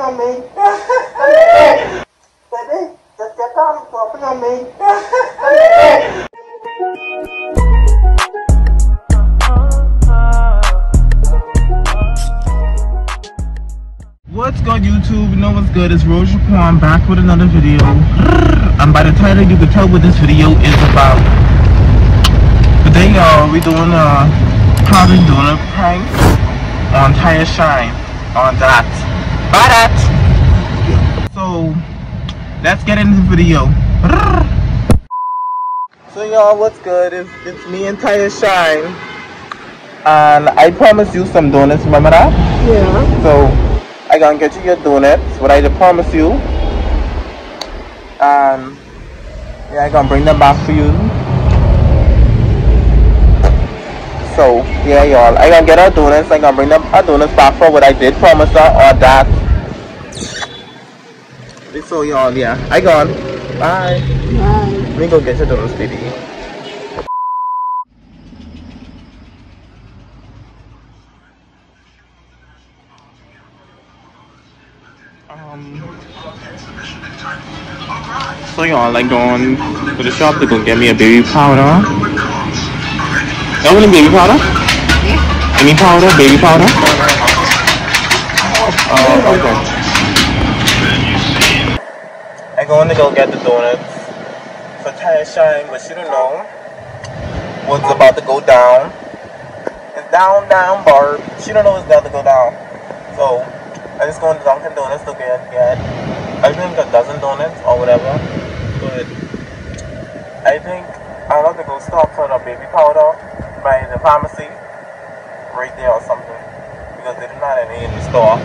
on me. Come here. Baby, just get down, dropping on me. Come here. What's good, YouTube? You know what's good? It's Rose Jaquan back with another video. And by the title you can tell what this video is about. Today we doing probably doing a prank on Tire Shine on that. Buy that. So let's get into the video. So y'all, what's good? It's me and Tire Shine. And I promised you some donuts, remember that? Yeah. So I gonna get you your donuts, what I promise you. And yeah, I gonna bring them back for you. So yeah, y'all, I gonna get our donuts. I gonna bring them our donuts back for what I did promise her or that. So y'all, yeah, I gone. Bye. Bye. Let me go get your donuts, baby. So y'all, like going to the shop to go get me a baby powder. You want any baby powder? Any powder? Baby powder? Oh, okay. I'm going to go get the donuts for Tire Shine, but she don't know what's about to go down. It's down, Barb. She don't know what's about to go down. So I just go to Dunkin' Donuts to get I think a dozen donuts or whatever. But I think I'll have to go stop for the baby powder by the pharmacy right there or something, because they do not have any in the store.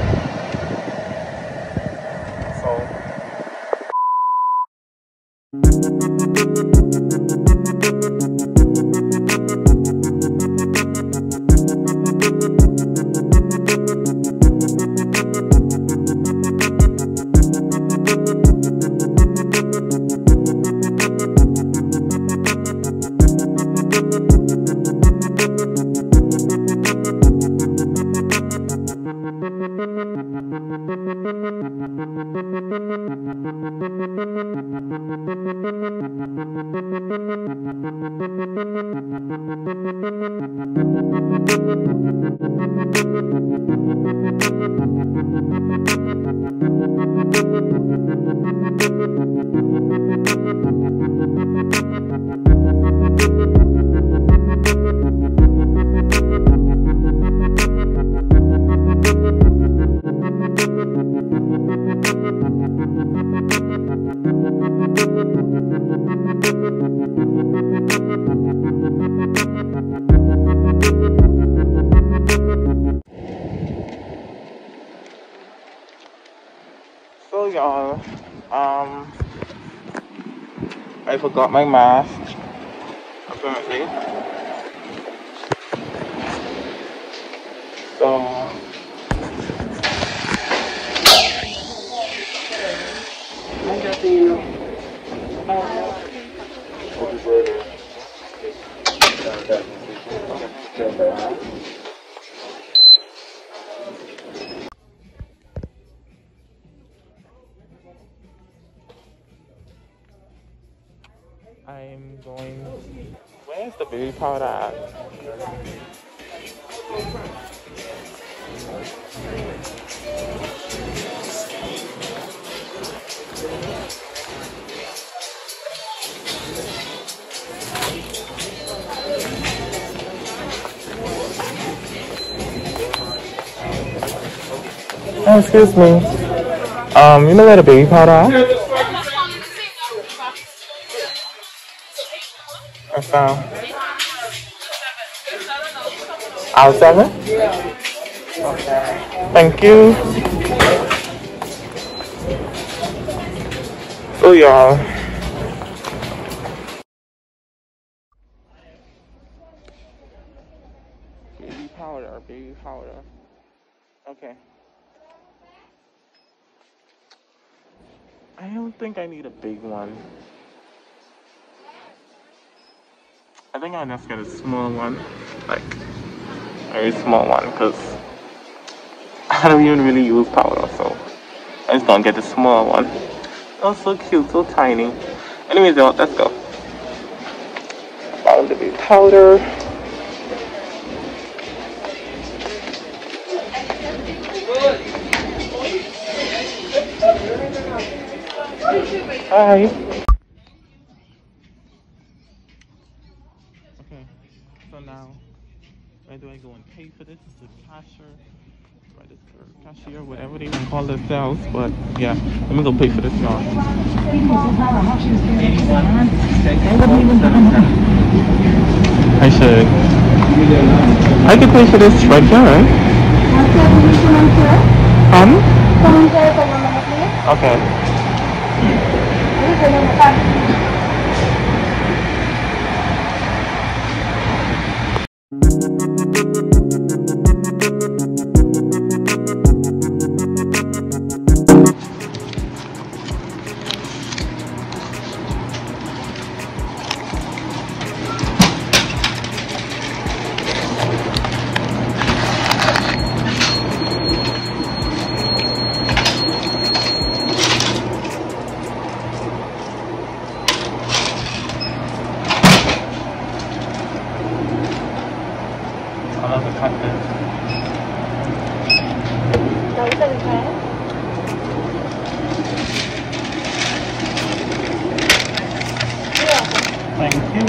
So y'all, I forgot my mask, apparently. So I'm getting you. I'm going. Where's the baby powder at? Oh, excuse me. You know where the baby powder at? I found. Aisle 7? Okay. Thank you. So y'all. Baby powder. Okay. I don't think I need a big one. I think I'll just get a small one, like a very small one, because I don't even really use powder, so I'm just gonna get the small one. Oh, so cute, so tiny. Anyways, y'all, let's go. Found the baby powder. Hi. Okay, so now, where do I go and pay for this? It's the cashier, whatever they even call themselves, but yeah, let me go pay for this, y'all. I should. I can pay for this right here, right? Okay. Thank you.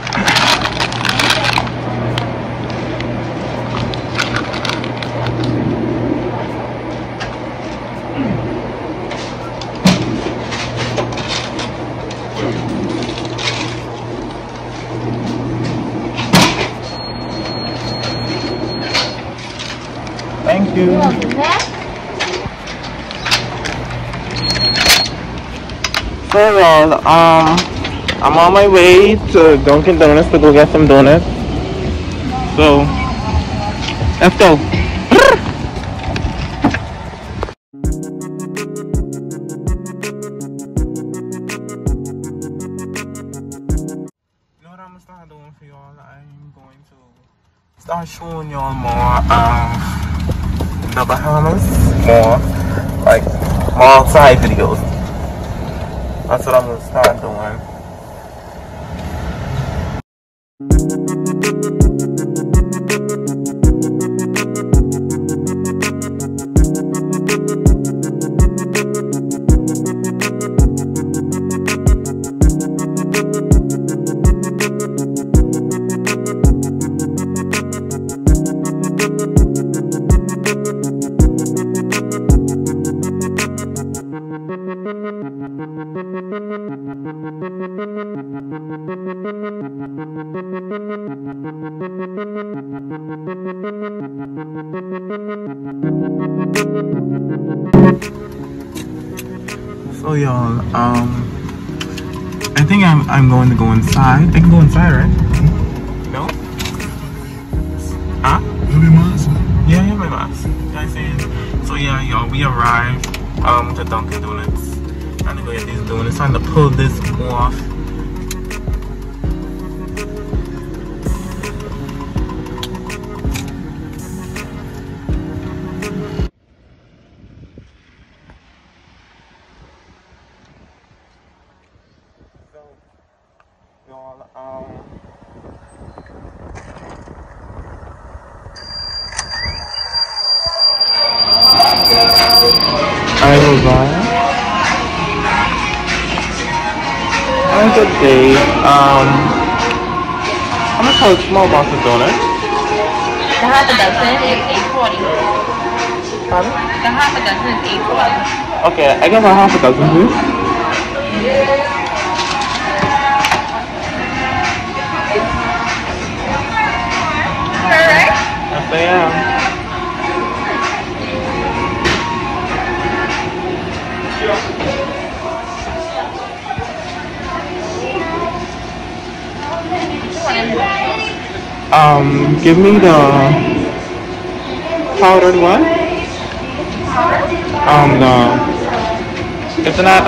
Thank you. So, I'm on my way to Dunkin' Donuts to go get some donuts. So, let's go. You know what I'm gonna start doing for y'all? I'm going to start showing y'all more the Bahamas, more outside videos. That's what I'm gonna start doing. So y'all, I think I'm going to go inside. I can go inside, right? No? Huh? You have your mask? Yeah, I have my mask. Yeah, I see. So yeah, y'all, we arrived to Dunkin' Donuts. Trying to go get these donuts. Trying to pull this off. I will buy on a good day. How much for a small box of donuts? The half a dozen is $8.40. Pardon? The half a dozen is $8.40. Okay, I can have half a dozen, please. Alright. Yes, I am. Give me the powdered one. Isn't that,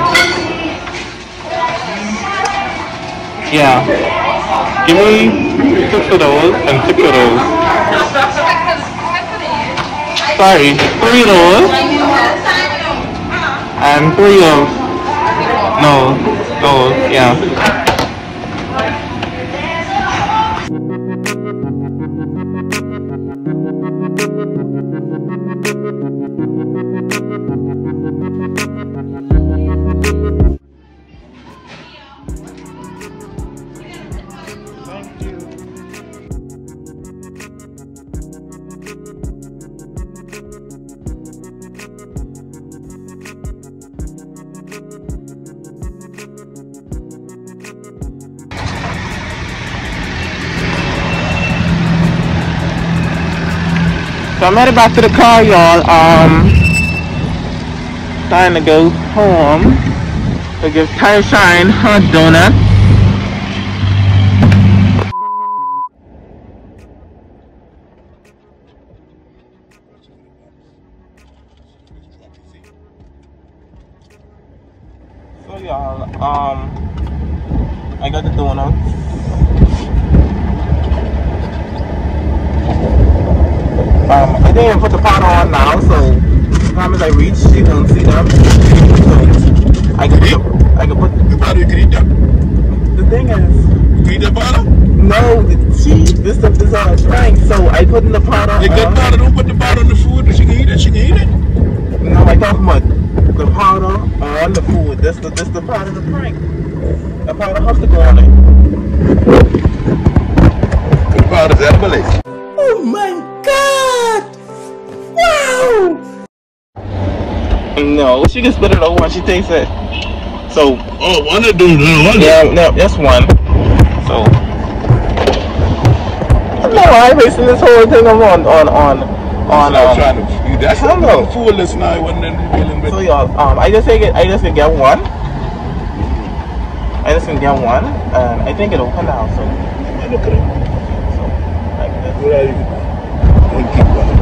yeah. Give me 6 of those and 6 of those. Sorry, 3 of those. and 3 of no, oh yeah. So I'm headed back to the car, y'all. Trying to go home to give Ty Shine her donut. So y'all, I got the donuts. I didn't even put the powder on now, so as long as I reach, she won't see them. So I can put the powder. You can eat that. The thing is, you can eat that powder? No, this stuff is on a prank, so I put in the powder. You got powder, don't put the powder on the food. She can eat it. She can eat it. No, I talking about the powder on the food. This the part of the prank. The powder has to go on it. The powder's edible. Oh my God! Wow! No, she can spit it over when she takes it. So. Oh, one of them. Yeah, no, that's one. So. No, I'm basing this whole thing on. I'm trying to. That's the fool list now. I wasn't dealing with. So y'all, I just can get one. I just can get one, and I think it open now. So. Look at it. So like this. Where are you? Don't keep going.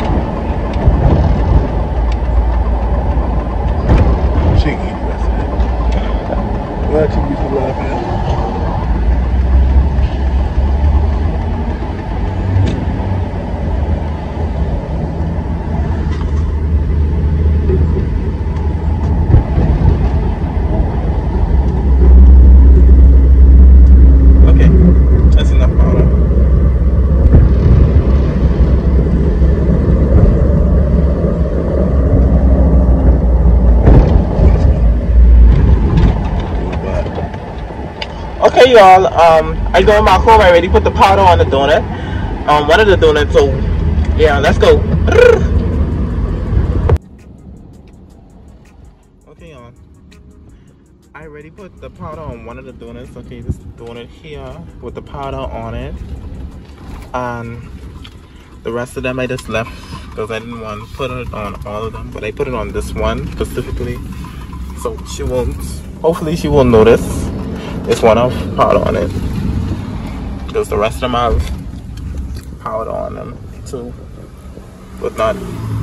She can eat the rest of it. Why should we be laughing? Okay, y'all. I go back home. I already put the powder on the donut. One of the donuts. So, yeah, let's go. Okay, y'all. I already put the powder on one of the donuts. Okay, this donut here with the powder on it, and the rest of them I just left because I didn't want to put it on all of them. But I put it on this one specifically, so she won't. Hopefully, she won't notice. This one have powder on it because the rest of them have powder on them too, but not.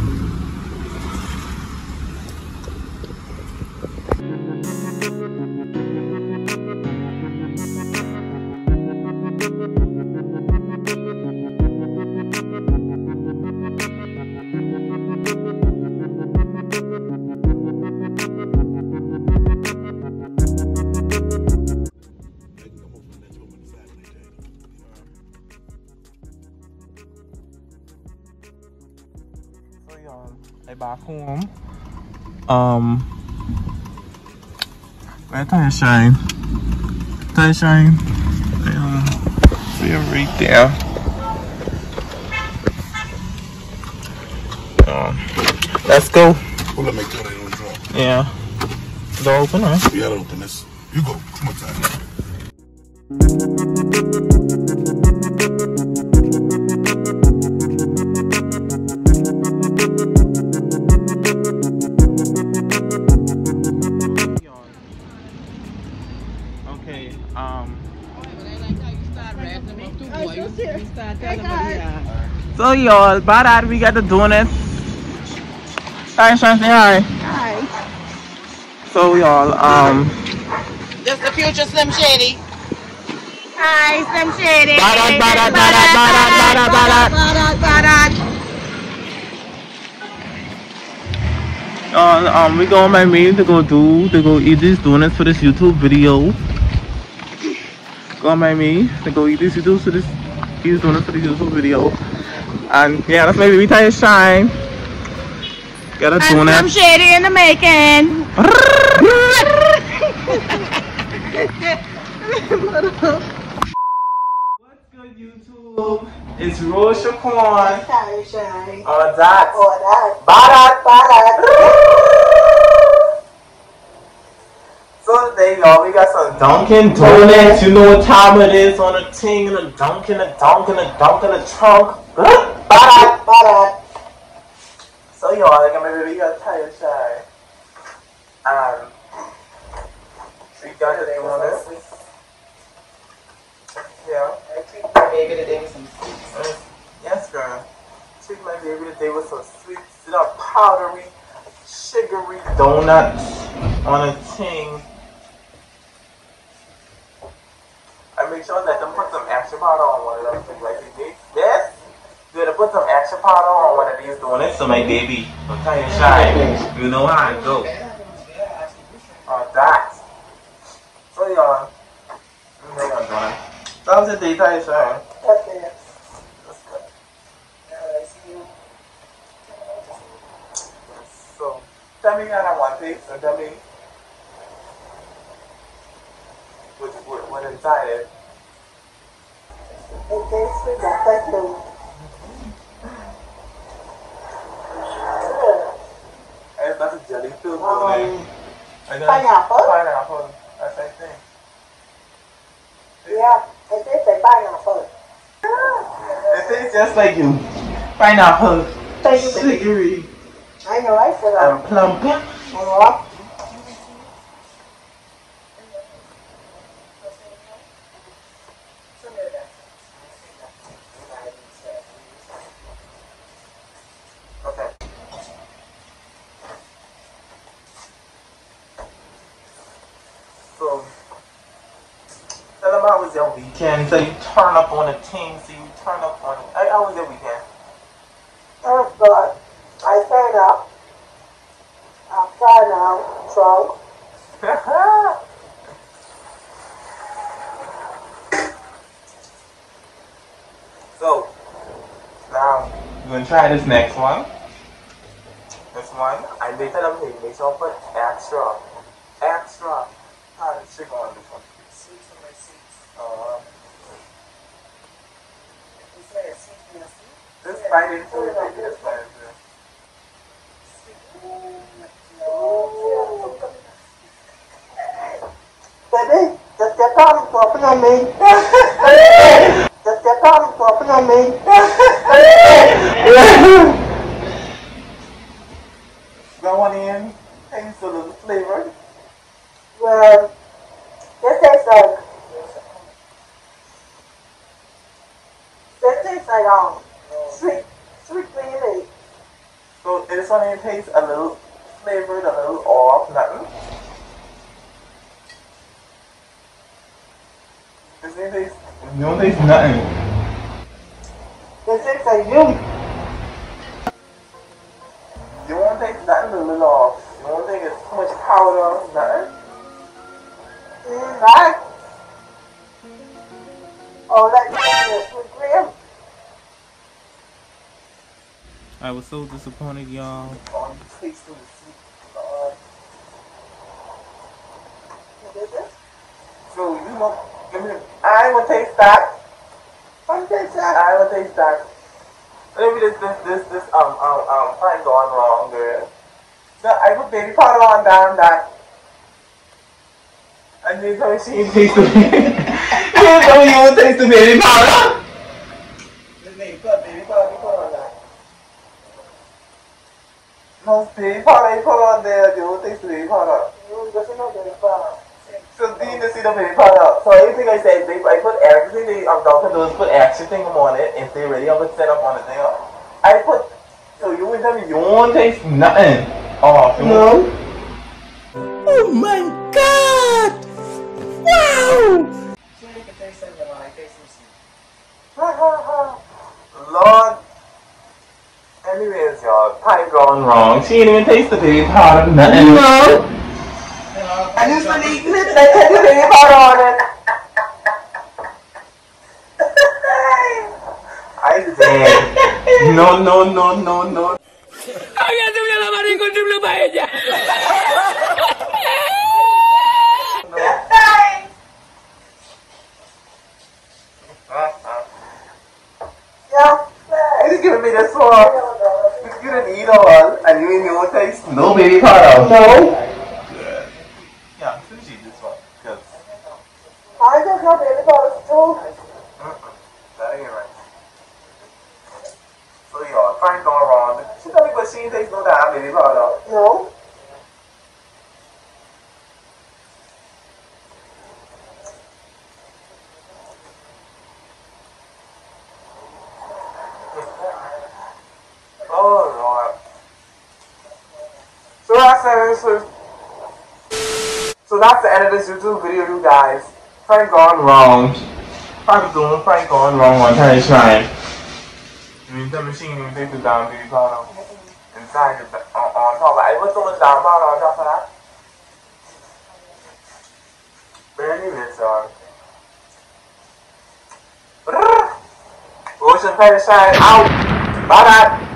I back home. Where Ty Shine? Ty Shine. See him right there. Let's go. Well, let me make sure they don't drop. Yeah. Door open, huh? You gotta open this. You go. Too much time. So y'all, by that we got the donuts. Hi, Sean, say hi. Hi. So y'all, Just the future Slim Shady. Hi, Slim Shady. Barat. We going my maid to go eat these donuts for this YouTube video. Go on my maid to go eat these donuts for this YouTube video. And yeah, that's my baby Ty Shine. Got a donut. Slim Shady in the making. What's good, YouTube? It's Rose Shaquan. Ty Shine. Or that. Barat. So today, y'all, we got some Dunkin' Donuts. You know what time it is on a ting and a Dunkin', a trunk. Barat. So y'all, like my baby got Ty Shine. We got the donuts. Yeah. I treat my baby today with some sweets. Yes, girl. Treat my baby today with some sweet, powdery, sugary donuts on a ting. I make sure that them put some extra powder on one of them things like this. Yes? You gotta put some extra powder on one of these donuts so my baby will tell you shine. You know how it go. That. So y'all, hang on, Donna. So how's the day, Ty Shine? That's it. That's good. So, tell me how I want this, or tell me what inside it. It tastes like that too. That's a jelly filled donut. Pineapple. That's the same thing. Yeah, it tastes like pineapple. It tastes just like you. Pineapple. Sugary. I know, I said that. And plum. Okay. So, tell them how was your weekend. So you turn up on a team. So you turn up on it. How was your weekend? Oh God, I turned up. I'm tired now, drunk. So, now, you're going to try this next one. This one, I make them hey, make sure I put extra powdered sugar on this one. Sweets on my seats. Is that a sweet nasty? This bite into it, baby, this bite into it. Baby, just get on talking on me. Just get on talking on me. Go on in, taste a little flavor. Well, this tastes like sweet creamy. So this one here tastes a little flavored, a little off, nothing. This one tastes, you don't taste nothing. This tastes like you. You won't taste nothing, a little off. You won't think it's too much powder, nothing. Right? Oh, that's sweet cream. I was so disappointed, y'all. Oh, you tasted the sweet. So, you know, I will taste that. I will taste that. Maybe this fine gone wrong, girl. So, I put baby powder on down that. And you tell me she didn't taste the baby. You tell me you won't taste the baby powder. Baby powder, put on that. No, baby powder you put on there, you won't taste the baby powder. Doesn't know baby powder. So do you see the baby powder? So everything I said, babe, I put everything they Dunkin' Donuts put extra thing on it. If they ready, I would set up on the thing. I put, so you would tell me you won't taste nothing. Oh, No. Oh my God! Wow! Lord. Anyways, y'all, Pint gone wrong. She didn't even taste the baby powder. Nothing. No. I used to eat it. They take the baby powder on it. I said, no. It's giving me the sauce. You didn't eat all, and you ain't even taste no baby powder. No. Yeah, finish eat this one, cause I don't have baby powder too. that ain't right. So y'all, Frank going wrong. She tell me, but she ain't taste no damn baby powder. No. Oh Lord. So that's it. So that's the end of this YouTube video, you guys. Frank gone wrong. Frank gone wrong on Tiny Shrine. The machine even takes it down baby powder. Inside the on top. I put so much down powder on top of that. But anyway, so Ocean Tiny Shrine out. Bye bye.